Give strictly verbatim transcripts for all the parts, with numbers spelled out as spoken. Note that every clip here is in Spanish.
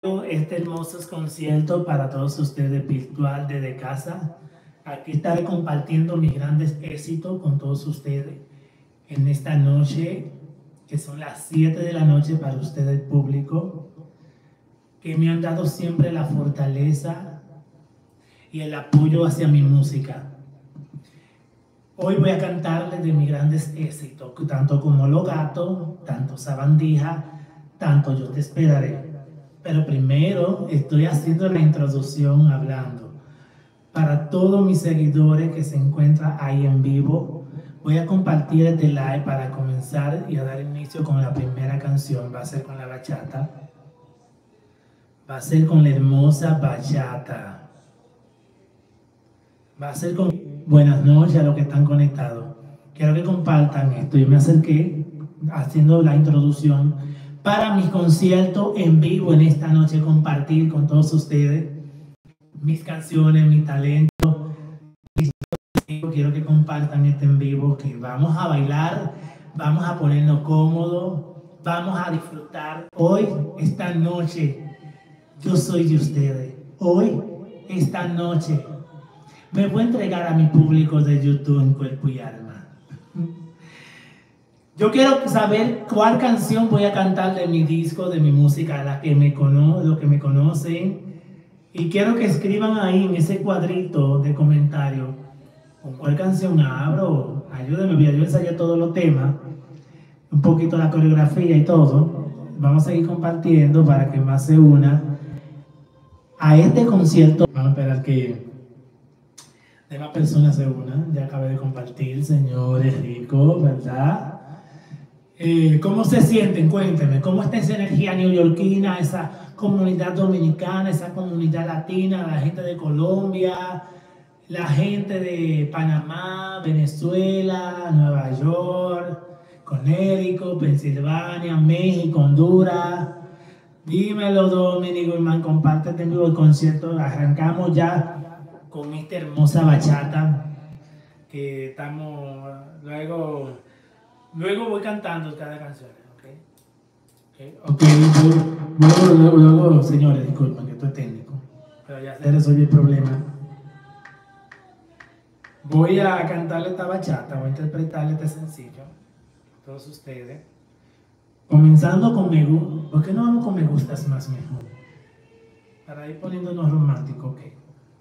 Este hermoso concierto para todos ustedes virtual desde casa. Aquí estaré compartiendo mis grandes éxitos con todos ustedes en esta noche, que son las siete de la noche para ustedes, público, que me han dado siempre la fortaleza y el apoyo hacia mi música. Hoy voy a cantarles de mis grandes éxitos, tanto como Los Gatos, tanto Sabandija, tanto Yo Te Esperaré. Pero primero estoy haciendo la introducción hablando. Para todos mis seguidores que se encuentran ahí en vivo, voy a compartir este live para comenzar y a dar inicio con la primera canción. Va a ser con la bachata. Va a ser con la hermosa bachata. Va a ser con buenas noches a los que están conectados. Quiero que compartan esto. Yo me acerqué haciendo la introducción para mis conciertos en vivo en esta noche, compartir con todos ustedes mis canciones, mi talento. Quiero que compartan este en vivo, que vamos a bailar, vamos a ponernos cómodos, vamos a disfrutar. Hoy, esta noche, yo soy de ustedes. Hoy, esta noche, me voy a entregar a mi público de YouTube en cuerpo y alma. Yo quiero saber cuál canción voy a cantar de mi disco, de mi música, a la que me cono los que me conocen. Y quiero que escriban ahí en ese cuadrito de comentarios con cuál canción abro. Ayúdenme, voy a yo ensayar todos los temas, un poquito la coreografía y todo. Vamos a seguir compartiendo para que más se una a este concierto. Vamos a esperar que demás personas se unan. Ya acabé de compartir, señores ricos, ¿verdad? Eh, ¿Cómo se sienten? Cuéntenme, ¿cómo está esa energía neoyorquina, esa comunidad dominicana, esa comunidad latina, la gente de Colombia, la gente de Panamá, Venezuela, Nueva York, Connecticut, Pensilvania, México, Honduras? Dímelo, Dominico, hermano, compártete en vivo el concierto. Arrancamos ya con esta hermosa bachata que estamos luego... Luego voy cantando cada canción, ¿ok? Ok, okay. Luego, luego, luego, señores, disculpen que esto es técnico, pero ya se resolvió el problema. Voy a cantarle esta bachata, voy a interpretarle este sencillo a todos ustedes. Comenzando con Me Gusta. ¿Por qué no vamos con Me Gustas Más Mejor? Para ir poniéndonos románticos, ¿ok?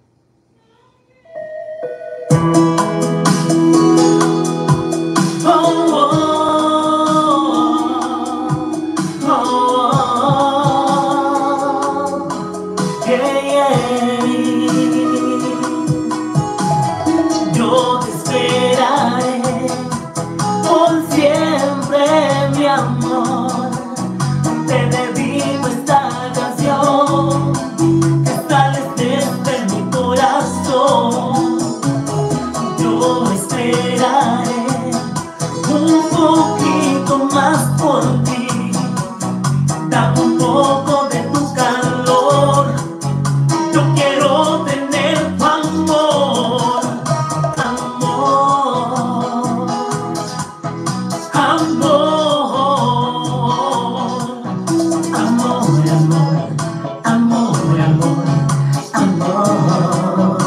Yo te esperaré por siempre, mi amor. Te dedico esta canción que sale desde mi corazón. Yo esperaré un poquito más por ti. Dame un poco de tu calor. Yo quiero tener tu amor, amor, amor, amor, amor, amor, amor, amor.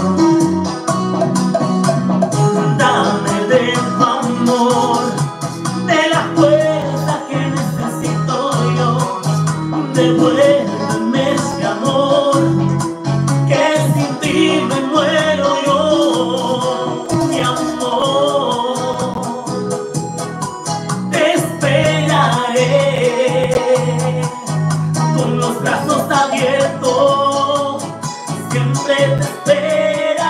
Dame de tu amor, de la fuerza que necesito yo. Devuélveme ese amor, que sin ti me muero yo, mi amor. Te esperaré con los brazos abiertos, siempre te esperaré.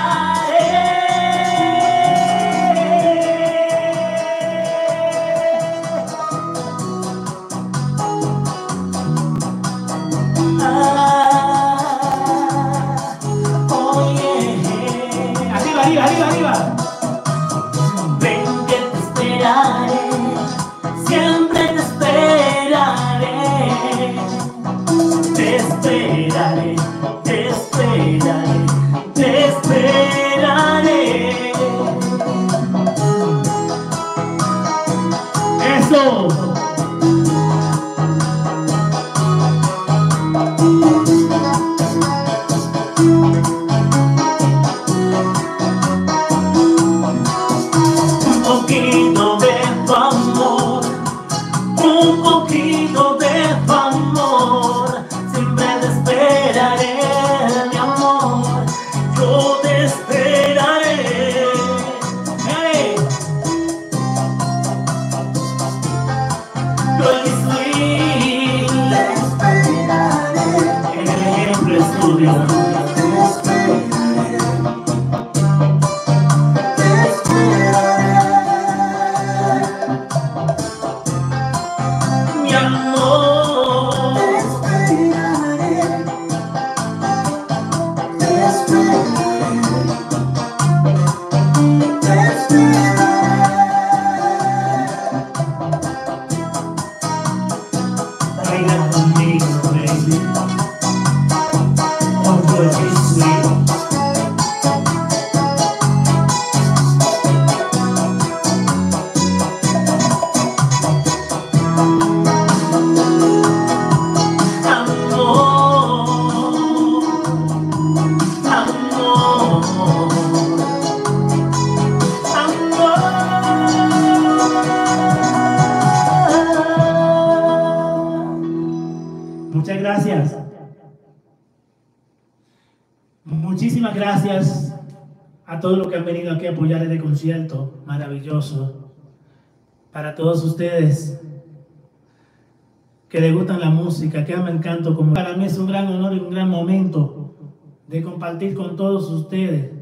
Arriba, arriba, arriba. Ven que te esperaré, siempre te esperaré. Te esperaré, te esperaré, te esperaré. Eso. lluvia. Mi amor, baila conmigo, baby. Oh, you're so sweet. Muchas gracias. Muchísimas gracias a todos los que han venido aquí a apoyar este concierto maravilloso. Para todos ustedes que les gustan la música, que aman el canto, como para mí es un gran honor y un gran momento de compartir con todos ustedes.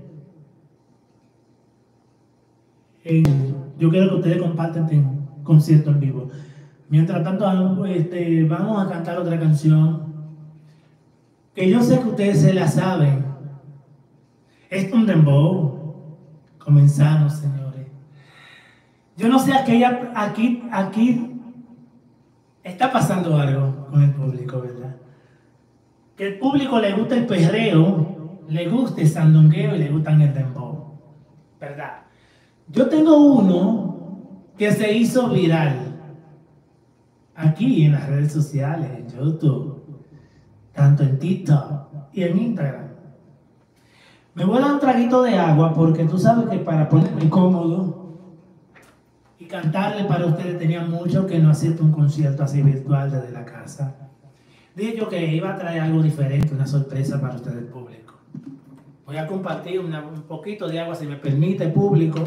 Eh, yo quiero que ustedes compartan este concierto en vivo. Mientras tanto, este, vamos a cantar otra canción que yo sé que ustedes se la saben. Es un dembow. Comenzamos, señores. Yo no sé, aquella, aquí, aquí está pasando algo con el público, ¿verdad? Que el público le gusta el perreo, le gusta el sandungueo y le gustan el dembow, ¿verdad? Yo tengo uno que se hizo viral aquí en las redes sociales, en YouTube, tanto en TikTok y en Instagram. Me voy a dar un traguito de agua porque tú sabes que para ponerme cómodo y cantarle para ustedes tenía mucho que no hacer un concierto así virtual desde la casa. Dije yo que iba a traer algo diferente, una sorpresa para ustedes, el público. Voy a compartir una, un poquito de agua, si me permite, público.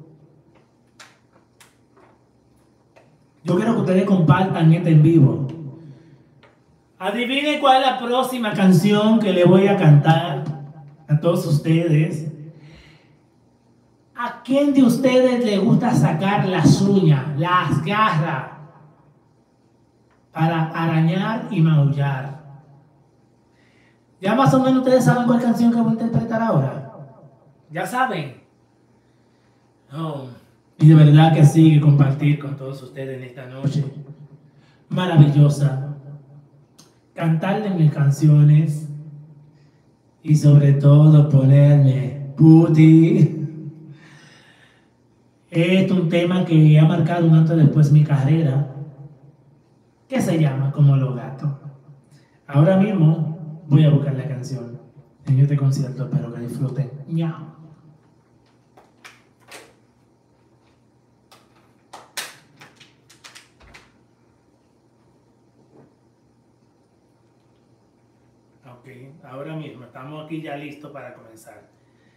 Yo quiero que ustedes compartan este en vivo. Adivinen cuál es la próxima canción que le voy a cantar a todos ustedes. ¿A quién de ustedes le gusta sacar las uñas, las garras, para arañar y maullar? Ya más o menos ustedes saben cuál canción que voy a interpretar ahora. ¿Ya saben? No. Y de verdad que sí, que compartir con todos ustedes en esta noche maravillosa, cantarle mis canciones y sobre todo ponerme puti. Es un tema que ha marcado un antes y después mi carrera, que se llama Como los gatos. Ahora mismo voy a buscar la canción en este concierto, espero que disfruten. Miau. Ok, ahora mismo estamos aquí ya listos para comenzar.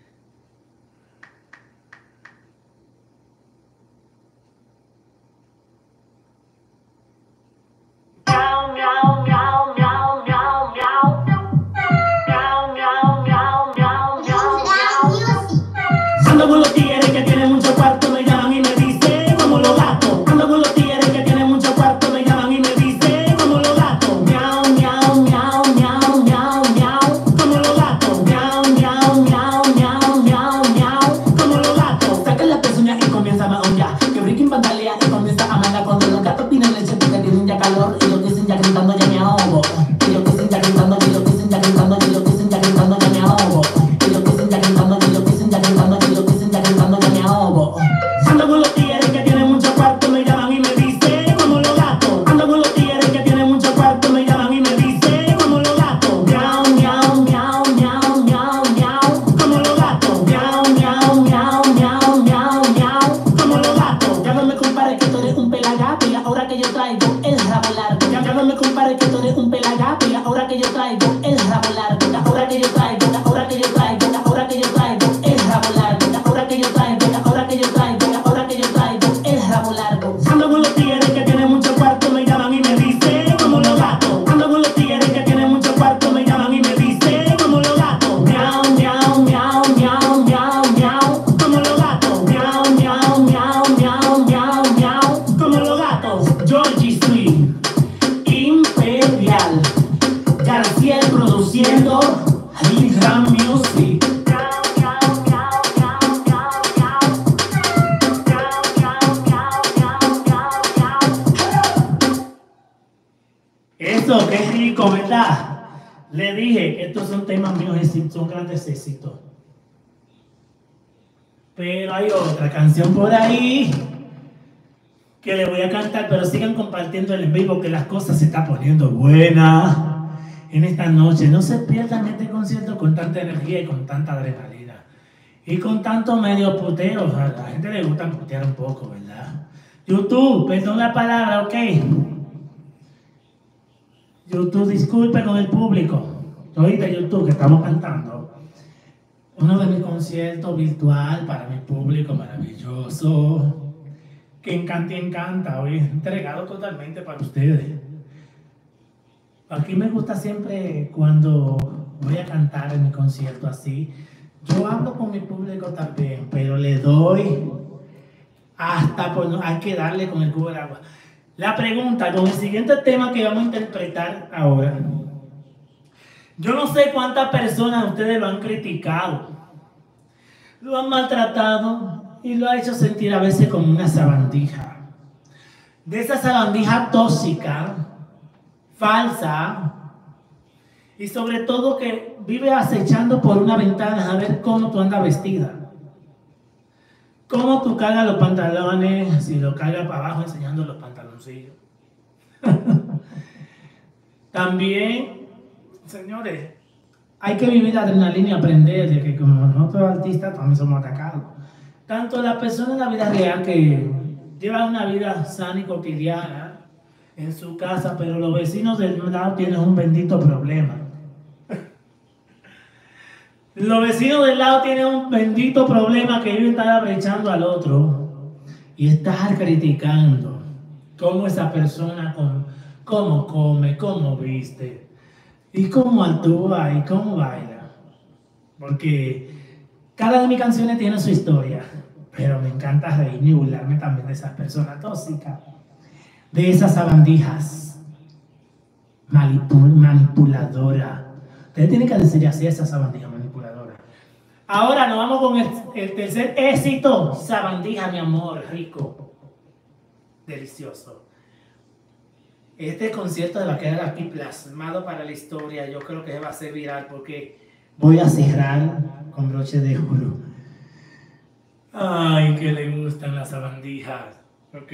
Miau, miau, miau, miau, miau, miau. Miau, miau, miau, miau, miau, miau. Ando con los tigres que tienen mucho cuarto, me llaman y me dicen como los gatos. Ando con los tigres que tienen mucho cuarto, me llaman y me dicen como los gatos. Miau, miau, miau, miau, miau, miau, como los gatos. Miau, miau, miau, miau, miau, miau, como los gatos. Saca la pezuña y comienza a maullar, que brinca en pantalla y comienza a mandar cuando los gatos piden leche porque tienen ya calor y lo dicen ya gritando ya me ahogo. Y lo dicen ya gritando, y lo dicen ya gritando, y lo dicen ya gritando ya me ahogo. Y lo dicen ya gritando, y lo dicen ya gritando, y lo dicen ya gritando ya me ahogo. Ando con los tigres que tienen mucho cuarto, me llaman y me dicen como los gatos. Ando con los tigres que tienen mucho cuarto, me llaman y me dicen como los gatos. Miau, miau, miau, miau, miau, miau, como los gatos. Miau, miau, miau, miau, miau, miau, como los gatos. Ya no me compares que tú eres un pelagato y ahora que yo traigo el rabo largo. Ya, ya no me compares que tú eres un pelagato y ahora que yo traigo el rabo largo. Ya, ahora que yo traigo, ya, ahora que yo traigo, ya, ahora que yo traigo el rabo largo. Ya, ahora que yo traigo, ya, ahora que yo traigo, ya, ahora que yo traigo el rabo largo. Ando con los tigres que tienen mucho cuarto, me llaman y me dicen como los gatos. Ando con los tigres que tienen mucho cuarto, me llaman y me dicen como produciendo Hillgram Music. Eso, qué rico, ¿verdad? Le dije que estos son temas míos, son grandes éxitos. Pero hay otra canción por ahí que le voy a cantar, pero sigan compartiendo el en vivo, que las cosas se están poniendo buenas en esta noche. No se pierdan este concierto con tanta energía y con tanta adrenalina. Y con tanto medio puteo. A la gente le gusta putear un poco, ¿verdad? YouTube, perdón la palabra, ok. YouTube, disculpe con el público. Oíste, YouTube, que estamos cantando uno de mis conciertos virtual para mi público maravilloso, que encanta y encanta, hoy entregado totalmente para ustedes. Aquí me gusta siempre cuando voy a cantar en mi concierto así, yo hablo con mi público también, pero le doy hasta por no, hay que darle con el cubo de agua. La pregunta con el siguiente tema que vamos a interpretar ahora. Yo no sé cuántas personas ustedes lo han criticado, lo han maltratado y lo ha hecho sentir a veces como una sabandija. De esa sabandija tóxica, falsa y sobre todo que vive acechando por una ventana a ver cómo tú andas vestida. Cómo tú cargas los pantalones, si lo cargas para abajo enseñando los pantaloncillos. También, señores, hay que vivir la adrenalina y aprender de que como nosotros artistas también somos atacados. Tanto las personas en la vida real que llevan una vida sana y cotidiana en su casa, pero los vecinos del lado tienen un bendito problema. Los vecinos del lado tienen un bendito problema que ellos están abrechando al otro y estar criticando cómo esa persona, cómo, cómo come, cómo viste y cómo actúa y cómo baila. Porque cada de mis canciones tiene su historia, pero me encanta reírme y burlarme también de esas personas tóxicas, de esas sabandijas manipul manipuladoras. Ustedes tienen que decir así, esa sabandija manipuladora. Ahora nos vamos con el, el tercer éxito, sabandija, mi amor, rico, delicioso. Este concierto va a quedar aquí plasmado para la historia. Yo creo que va a ser viral porque voy a cerrar con broche de oro. Ay, que le gustan las sabandijas. Ok.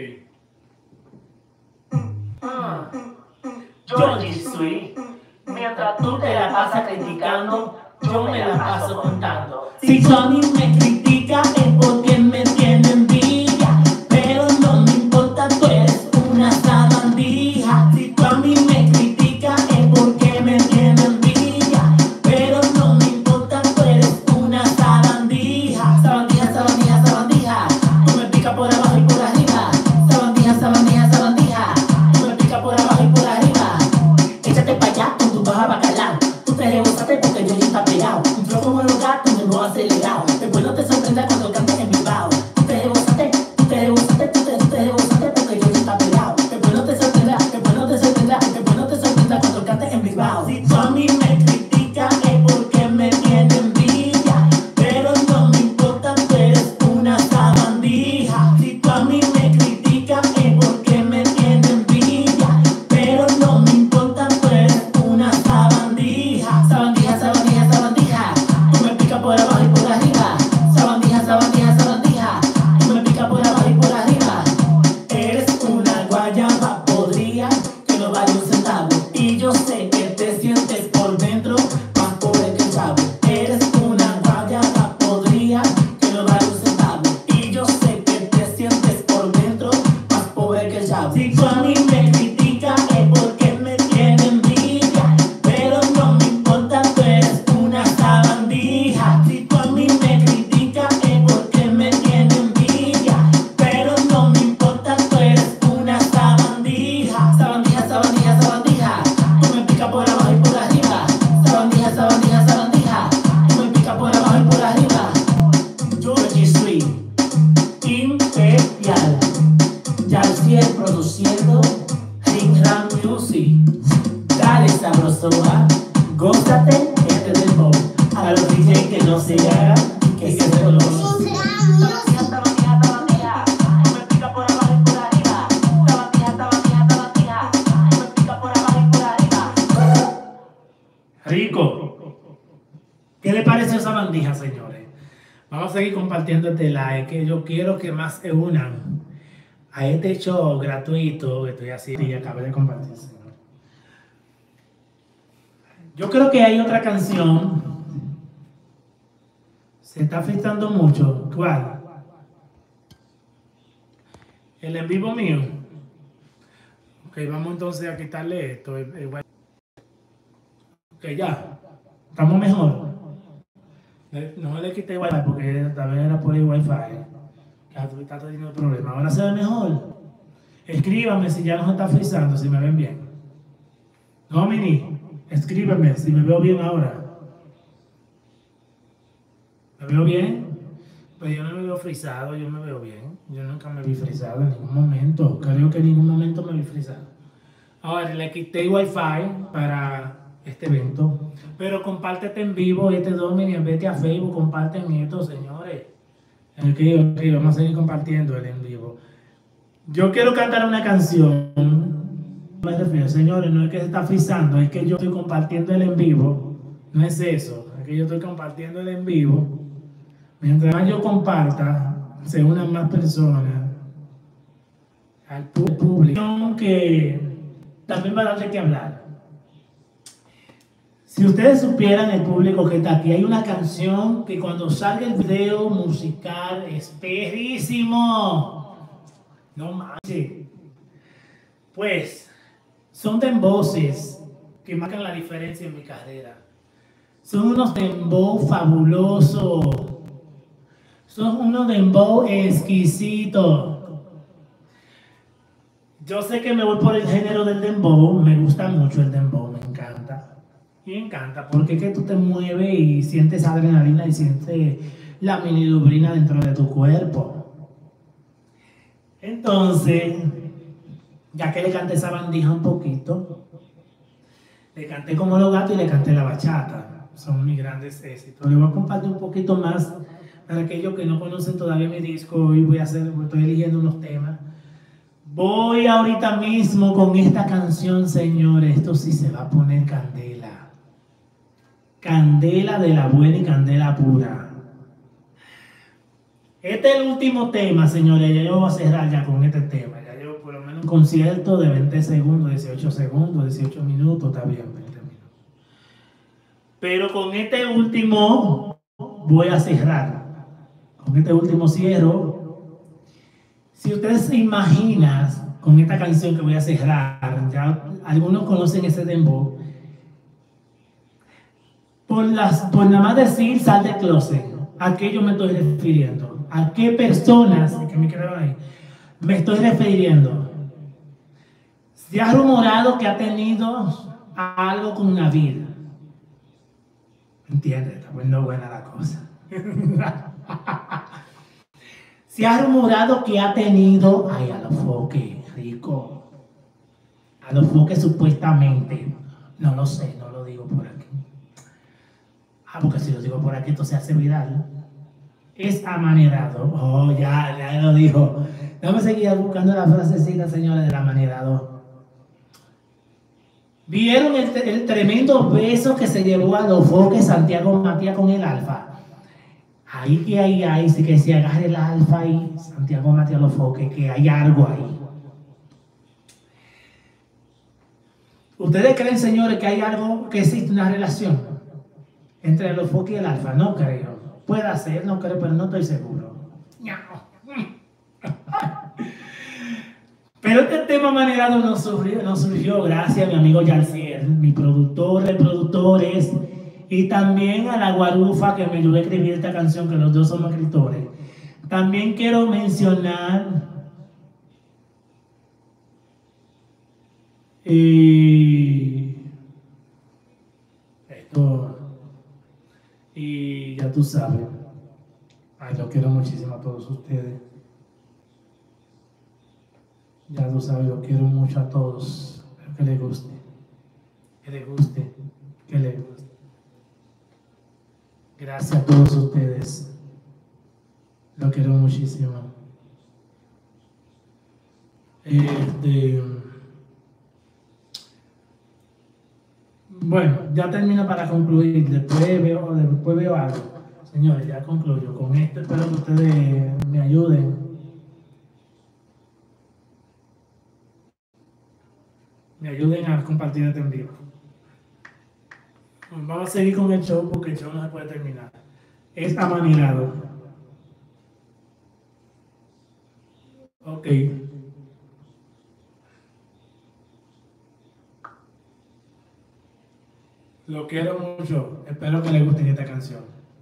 Ah, Georgie Sweet, mientras tú te la pasas criticando, yo me la paso contando. Si Johnny me critica es porque me tiene envidia, pero no me importa, tú eres una sabandija. Si tú a mí me criticas es porque me tiene envidia, pero no me importa, tú eres una sabandija. Sabandija, sabandija, sabandija, tú me picas por abajo y por arriba. Sabandija, sabandija, sabandija, tú me picas por abajo y por arriba. Échate pa' allá con tu baja bacalao. Tú te rebosaste porque yo ya está pegado. Un flow como los gatos, me voy acelerado. Después no te sorprenda cuando cantes en mi bao. Tú te rebosaste, tú te rebosaste, tú te, tú te rebosaste porque yo ya está pegado. Después no te sorprenda, después no te sorprenda, después no te sorprenda cuando cantes en mi bao. Si tú a mí me criticas es porque me tiene envidia, pero no me importa, tú eres una sabandija. Si tú a mí me criticas es porque me tiene envidia, pero no me importa, tú eres una sabandija. Sabandija, sabandija, sabandija, tú me picas por abajo y por arriba. no se haga, que se color. Rico. ¿Qué le parece esa bandija, señores? Vamos a seguir compartiendo este like, que yo quiero que más se unan a este show gratuito que estoy haciendo y acabé de compartir, señor. Yo creo que hay otra canción. Se está afectando mucho. ¿Cuál? El en vivo mío. Ok, vamos entonces a quitarle esto. el- el wi- Ok, ya. Estamos mejor. Le- No le quité wifi porque también era por el wifi. Ya tú estás teniendo problemas. Ahora se ve mejor. Escríbame si ya no se está frizando, si me ven bien. No, Mini. Escríbeme si me veo bien ahora. ¿Me veo bien? Pues yo no me veo frisado, yo me veo bien. Yo nunca me vi frisado en ningún momento. Creo que en ningún momento me vi frisado. Ahora le quité wifi para este evento. Pero compártete en vivo este dominio, vete a Facebook, comparten esto, señores. Ok, ok, vamos a seguir compartiendo el en vivo. Yo quiero cantar una canción. Me refiero, señores, no es que se está frisando, es que yo estoy compartiendo el en vivo. No es eso, es que yo estoy compartiendo el en vivo. Mientras más yo comparta, se unan más personas al pu- público. Que también va a darle que hablar. Si ustedes supieran, el público que está aquí, hay una canción que cuando salga el video musical es perrísimo. No manches. Pues son dembowes que marcan la diferencia en mi carrera. Son unos dembow fabulosos. Son unos dembow exquisitos. Yo sé que me voy por el género del dembow. Me gusta mucho el dembow, me encanta. Y me encanta porque es que tú te mueves y sientes adrenalina y sientes la minilubrina dentro de tu cuerpo. Entonces, ya que le canté esa bandija un poquito, le canté como los gatos y le canté la bachata. Son mis grandes éxitos. Le voy a compartir un poquito más para aquellos que no conocen todavía mi disco. Hoy voy a hacer, estoy eligiendo unos temas. Voy ahorita mismo con esta canción, señores. Esto sí se va a poner candela. Candela de la buena y candela pura. Este es el último tema, señores. Ya yo voy a cerrar ya con este tema. Ya llevo por lo menos un concierto de veinte segundos, dieciocho segundos, dieciocho minutos. Está bien, veinte minutos. Pero con este último voy a cerrar. Con este último cierro. Si ustedes se imaginan con esta canción que voy a cerrar, ya algunos conocen ese dembow. Por, las, por nada más decir sal del closet, ¿a qué yo me estoy refiriendo? ¿A qué personas que me quedaron ahí? Me estoy refiriendo. Se ha rumorado que ha tenido algo con Navid. ¿Entiendes? Está bueno, buena la cosa. Se ha rumorado que ha tenido, ay, a los foques, rico. A los foques supuestamente. No lo sé, no lo digo por aquí. Ah, porque si lo digo por aquí, esto se hace viral. Es amanerado. Oh, ya, ya lo dijo. Vamos a seguir buscando la frasecita, señores, del amanerado. ¿Vieron el, el tremendo beso que se llevó a los foques Santiago Matías con el Alfa? Ahí que hay, ahí sí que se agarre el Alfa y Santiago Matías los foques, que hay algo ahí. ¿Ustedes creen, señores, que hay algo, que existe una relación entre los foques y el Alfa? No creo. Puede ser, no creo, pero no estoy seguro. Pero este tema amanerado nos surgió, nos surgió gracias a mi amigo Yarciel, mi productor de productores, y también a la Guarufa que me ayudó a escribir esta canción, que los dos somos escritores. También quiero mencionar eh, esto, y ya tú sabes, ay, yo quiero muchísimo a todos ustedes. Ya tú sabes, yo quiero mucho a todos. Espero que les guste. Que les guste. Que les guste. Que Gracias a todos ustedes. Lo quiero muchísimo. Este, bueno, ya termino para concluir. Después veo, después veo algo. Señores, ya concluyo. Con esto espero que ustedes me ayuden. Me ayuden a compartir este en vivo. Vamos a seguir con el show porque el show no se puede terminar. Es amanerado. Ok. Lo quiero mucho. Espero que les guste esta canción.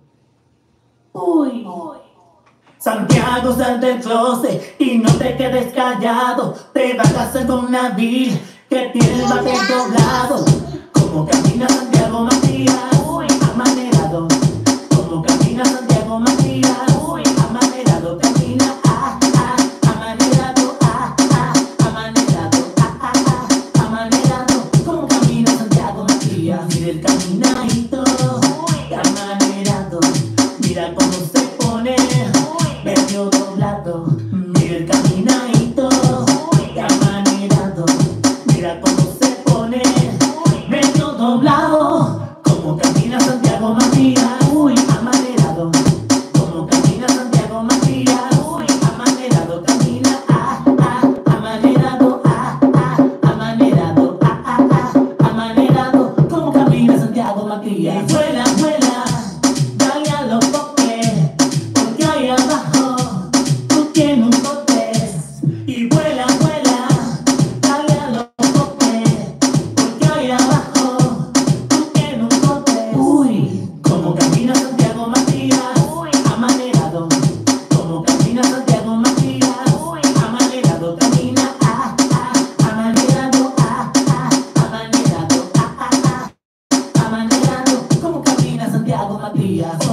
Uy. Santiago, sal del closet y no te quedes callado. Te vas a hacer con una vida que tiene el papel doblado. Como camina Santiago Matías, uy, amanerado. Como camina Santiago Matías, uy, amanerado. Camina, ah, ah, amanerado, ah, ah, amanerado, ah, ah, ah, amanerado. Como camina Santiago Matías, mira el caminadito, uy, amanerado. Mira cómo se pone, medio doblado. Mira el caminadito, uy, amanerado. Mira cómo se pone, medio doblado. Como camina Santiago Matías, uy, amanerado. Como camina Santiago Matías, uy, amanerado. Camina, ah, ah, amanerado, ah, ah, amanerado, ah, ah, ah, amanerado. Como camina Santiago Matías. Y vuela, vuela, dale a los toques, porque ahí abajo tú tienes un cortés. Y vuela, vuela, dale a los toques, porque ahí abajo tú tienes un cortés. Uy, como camina Santiago Matías, uy, amanerado. Como camina Santiago Matías, uy, amanerado. Camina, ah, ah, amanerado, ah, ah, amanerado, ah, ah, ah, amanerado. Como camina Santiago Matías.